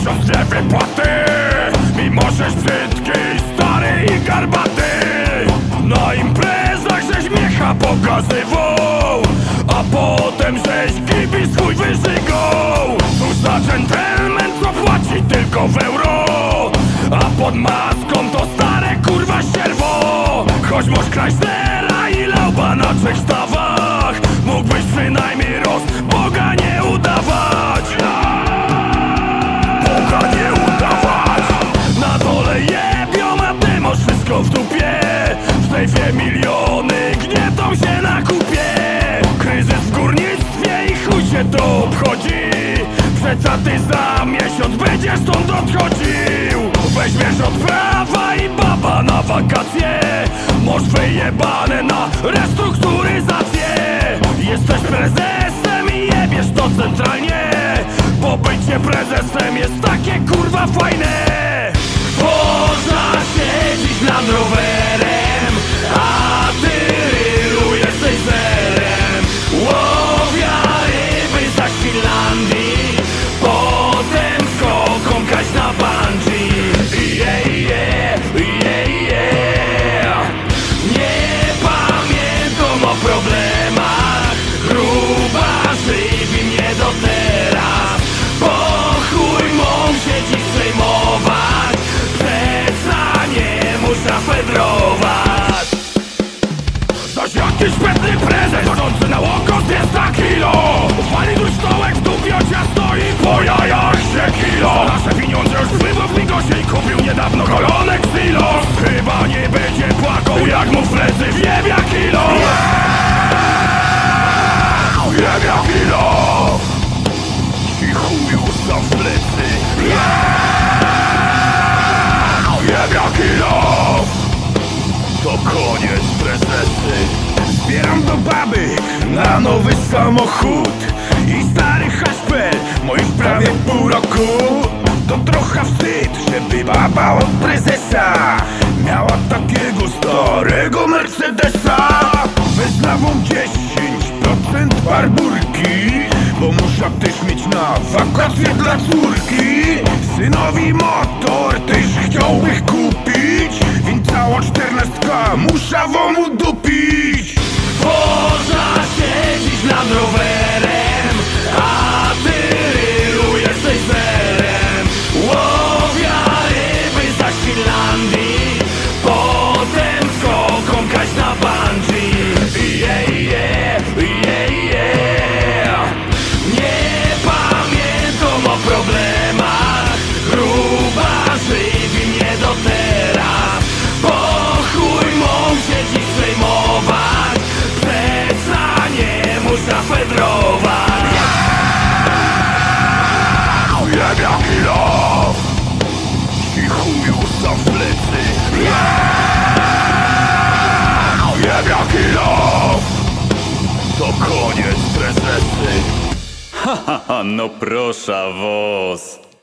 siostrze wypłaty, mimo żeś brzydki, stary i garbaty. Na imprezach żeś miecha pokazywał, a potem żeś kibic chuj wyżygał. Cóż za dżentelmen, co płaci tylko w euro, a pod maską to stare kurwa sierwo. Choć masz Chryslera i Lauba na trzech stawach, mógłbyś przynajmniej Boga nie udawać. Boga nie udawać. Na dole jebią, a ty masz wszystko w dupie. W sejfie miliony gnietą się na kupie. Kryzys w górnictwie i chuj się to obchodzi. Przeca ty za miesiąc będziesz stąd odchodził. Weźmiesz od prawa i baba na wakacje. Masz wyjebane na restrukturyzację. Jesteś prezesem i jebiesz to centralnie, bo bycie prezesem jest takie kurwa fajne. Można siedzieć nad rowerem, a ty rylu jesteś zerem. Łowia ryby za Finlandii, potem skoką kaś na bungee. Nie pamiętam o problemach, gruba żywi mnie do teraz. Po chuj mą się dziś przejmować, przeca nie muszę fedrować. Zaś jakiś pewny prezes, chodzący na oko 200 kilo, wali tu stołek w dupie ciasto i po jajach się kilo. Za nasze pieniądze już wpływał w Migosie i kupił niedawno kolonek silos. Chyba nie będzie płakał, jak mu w plecy wjebia kilo. Wjebia kilo i chuju za w plecy. Wjebia kilo. To koniec prezesy. Zbieram do baby na nowy samochód i stary haszpel moich prawie pół roku. To trochę wstyd, żeby baba od prezesa miała takiego starego Mercedesa. Wyznawą 10% barburki, bo muszę też mieć na wakacje dla córki. Synowi motor też chciałbych kupić, więc cała 14 muszę wam udupić. Można siedzieć nad rowerem, a ty rylu jesteś zerem. Łowia ryby za Finlandii, potem skoką kaś na bungee. Nie pamiętam o problemach, gruba żywi mnie do teraz. Po chuj mą się dziś przejmować, przeca nie muszę fedrować. Jebia kilo i chuju za w plecy. Jebia kilo. To koniec prezesy. No proszę, wos.